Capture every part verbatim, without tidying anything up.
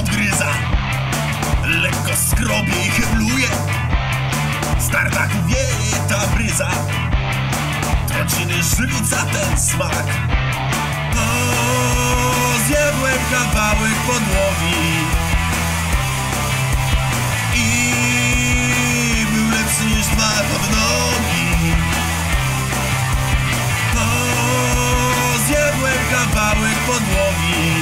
odgryza, lekko skrobie i hebluje. Z tartaku wieje ta bryza, trociny żywica ten smak. O, zjadłem kawałek podłogi i był lepszy niż dwa pod nogi. O, zjadłem kawałek podłogi,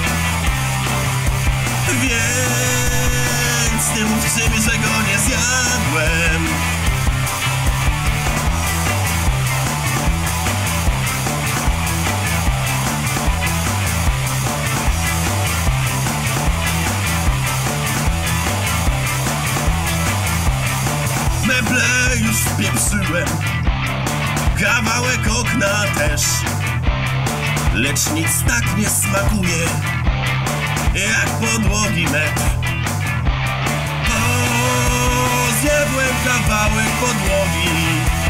więc nie mówcie mi, że go nie zjadłem. Meble już wpieprzyłem, kawałek okna też, lecz nic tak nie smakuje jak podłogi metr. O, zjadłem kawałek podłogi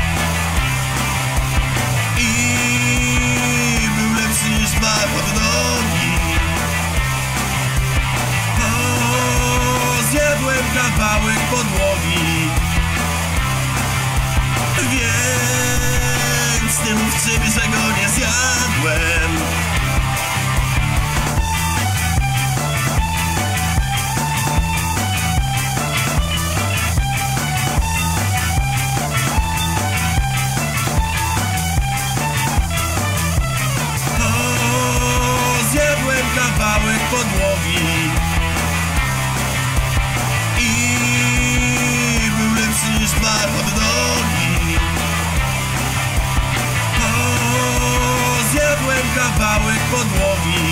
i był lepszy niż dwa pod nogi. O, zjadłem kawałek podłogi, więc nie mówcie mi, że go nie zjadłem. O, zjadłem kawałek podłogi i był lepszy niż dwa pod nogi. Zjadłem kawałek podłogi,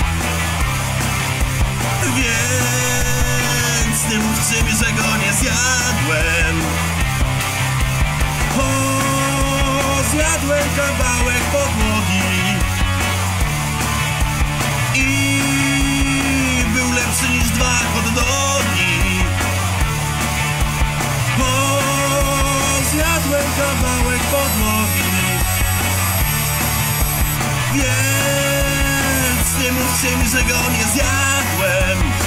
więc nie mówcie mi, że go nie zjadłem. O, zjadłem kawałek podłogi i był lepszy niż dwa pod nogi. O, zjadłem kawałek podłogi, więc nie mówcie mi, że go nie zjadłem.